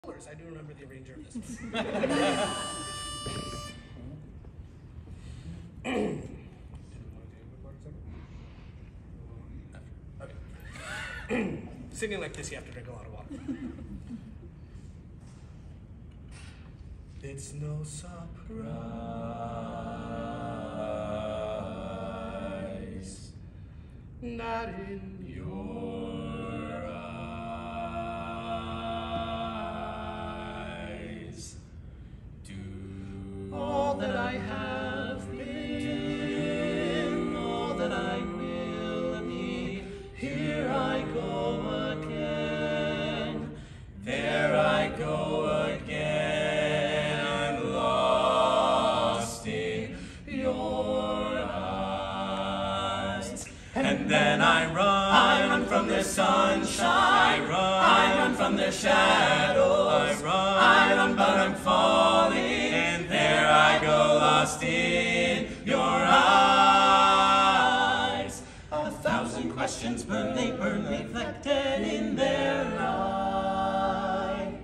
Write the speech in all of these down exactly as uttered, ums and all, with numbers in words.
I do remember the arranger of this one. Okay. Singing like this, you have to drink a lot of water. It's no surprise, not in your eyes. Do all that I have been, all that I will be. Here I go again, there I go again. I'm lost in your eyes. And then I run, I run from their sunshine, I run, I run from their shadows, I run, I run but I'm falling, and there I go lost in your eyes. A thousand questions burn, they burn, reflected in their light.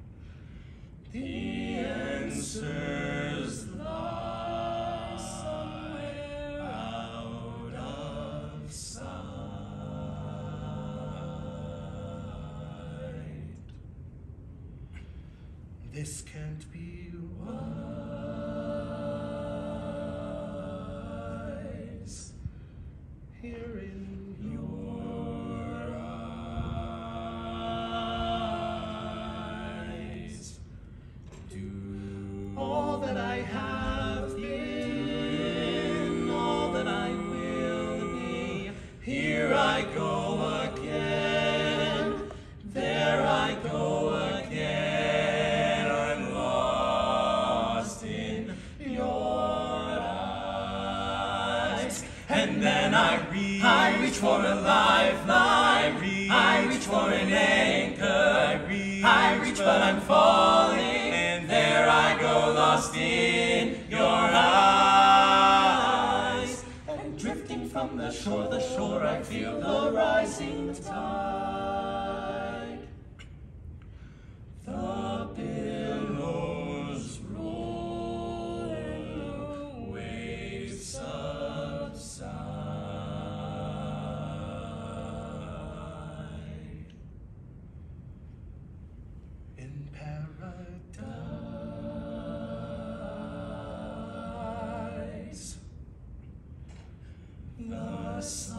The answers lie somewhere out of sight. This can't be wise. Here in your eyes. Do all that I have been, all that I will be. Here I go again, there I go again. I'm lost in your eyes. And then I reach, I reach for a lifeline, I reach, I reach for an anchor, I reach, I reach but I'm falling, and there I go lost in your eyes. And drifting from the shore, the shore, I feel the rising tide. The billows roll, waves subside. In paradise, the sun